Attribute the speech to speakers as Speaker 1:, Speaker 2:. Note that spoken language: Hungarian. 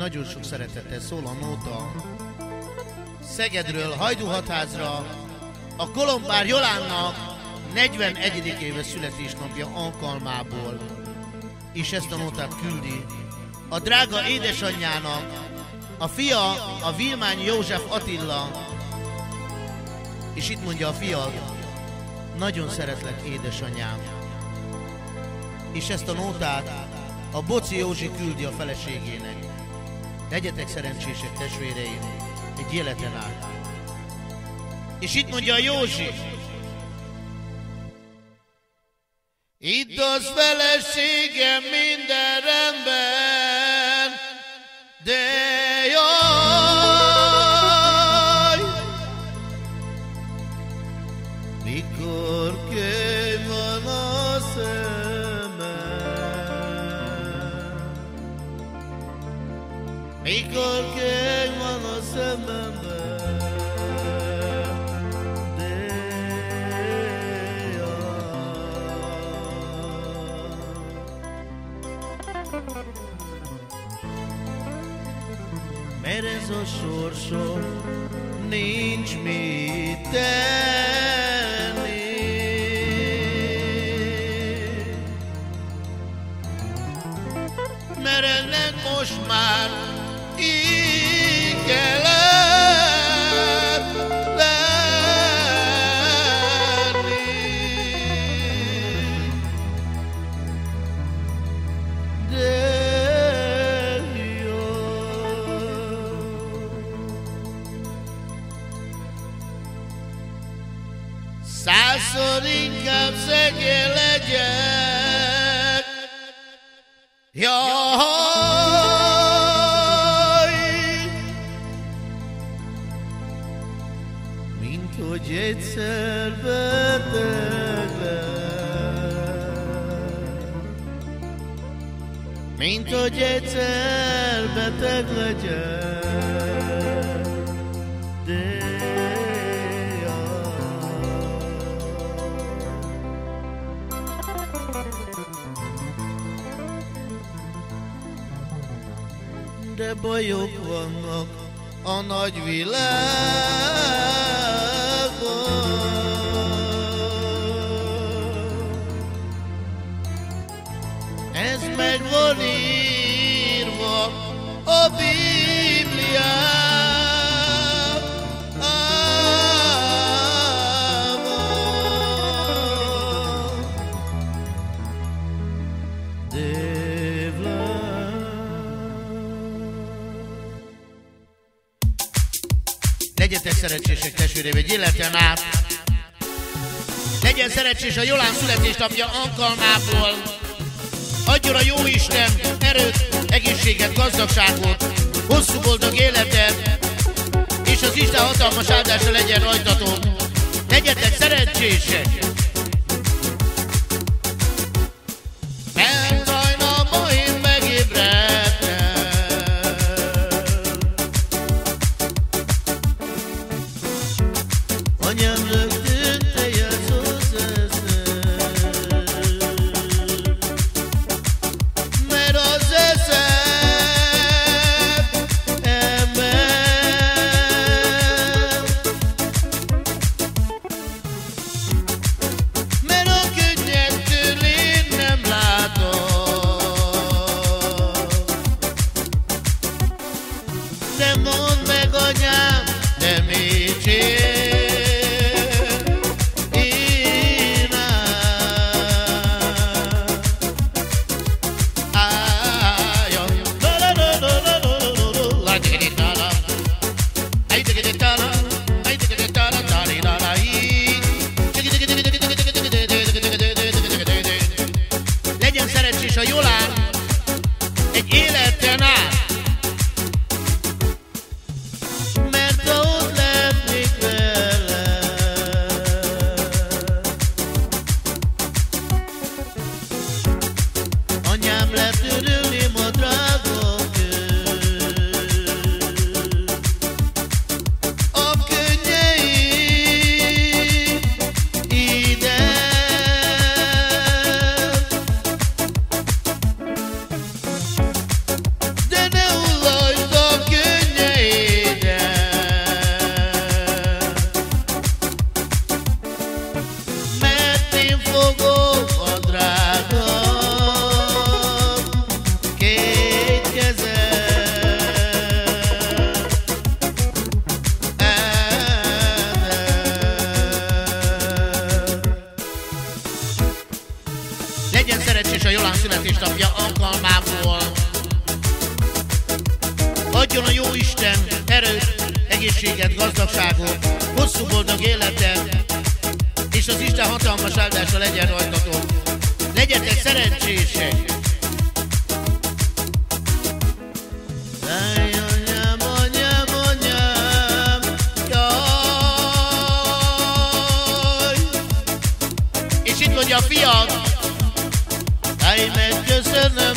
Speaker 1: nagyon sok szeretettel szól a nóta Szegedről Hajdúhatházra a Kolombár Jolánnak 41. éves születésnapja alkalmából, és ezt a nótát küldi a drága édesanyjának, a fia a Vilmányi József Attila, és itt mondja a fiad: nagyon szeretlek, édesanyám. És ezt a nótát a Boci Józsi küldi a feleségének. Legyetek szerencsések, testvéreim, egy életen át. És itt mondja a Józsi: itt az feleségem, minden rendben, de jaj, mikor könyv van a szemem, mikor könyv van a szememben, de mert ez a sorsom nincs mit tenni, mert ennek most már így kellett lenni. De százszor inkább szegény legyek, jaj, mint hogy egyszer beteg legyek, mint hogy egyszer beteg legyek, de bajok vannak a nagy világban. Ez meg van írva a Bibliában. Legyetek szerencsések, testvéreim, egy életen át. Legyen szerencsés a Jolán születésnapja alkalmából. Adjon a Jóisten erőt, egészséget, gazdagságot, hosszú boldog életet, és az Isten hatalmas áldása legyen rajtatok. Legyetek szerencsések! Mert hajnalban én megébredtem, anyám rögtön teljes eszem, mert az eszem emel, mert a könnyektől én nem látok. De mondd meg, anyám, de mit csinál? Legyen szerencsés a Jolán egy életen át, mert ha ott lennék vele, anyám letörölném a drága közt, a könnyeim ide. De ne hullaj szerencsés a Jolán születésnapja alkalmából. Adjon a Jóisten erőt, egészséget, gazdagságot, hosszú boldog életet, és az Isten hatalmas áldása legyen rajtatok. Legyetek szerencsések! Anyám, anyám, anyám, jaj! És itt mondja a fiam, megköszönöm